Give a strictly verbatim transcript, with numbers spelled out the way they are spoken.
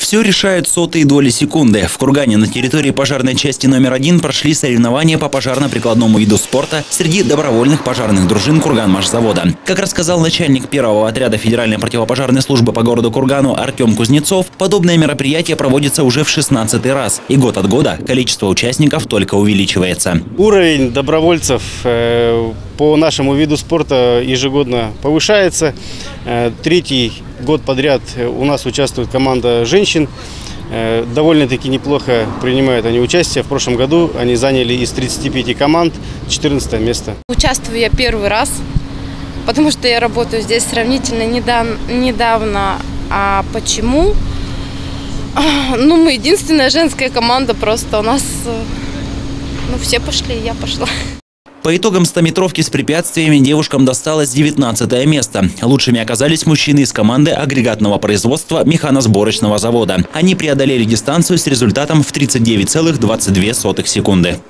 Все решают сотые доли секунды. В Кургане на территории пожарной части номер один прошли соревнования по пожарно-прикладному виду спорта среди добровольных пожарных дружин Курганмашзавода. Как рассказал начальник первого отряда Федеральной противопожарной службы по городу Кургану Артем Кузнецов, подобное мероприятие проводится уже в шестнадцатый раз. И год от года количество участников только увеличивается. Уровень добровольцев по нашему виду спорта ежегодно повышается. Третий год подряд у нас участвует команда женщин. Довольно-таки неплохо принимают они участие. В прошлом году они заняли из тридцати пяти команд четырнадцатое место. Участвую я первый раз, потому что я работаю здесь сравнительно недавно. А почему? Ну, мы единственная женская команда, просто у нас, ну, все пошли, я пошла. По итогам стометровки с препятствиями девушкам досталось девятнадцатое место. Лучшими оказались мужчины из команды агрегатного производства механосборочного завода. Они преодолели дистанцию с результатом в тридцать девять целых двадцать две сотых секунды.